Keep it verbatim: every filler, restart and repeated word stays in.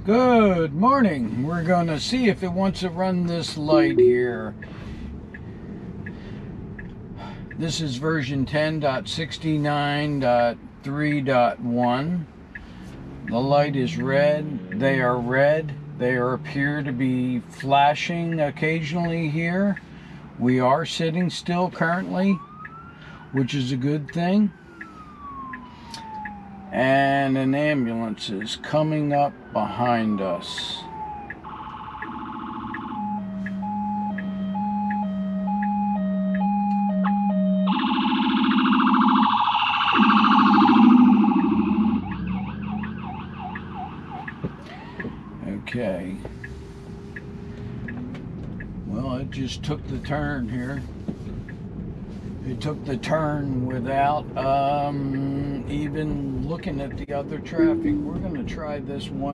Good morning. We're going to see if it wants to run this light here. This is version ten point sixty-nine point three point one. The light is red. They are red. They are, appear to be flashing occasionally here. We are sitting still currently, which is a good thing. And an ambulance is coming up behind us. Okay. Well, it just took the turn here. It took the turn without um, even looking at the other traffic. We're going to try this one.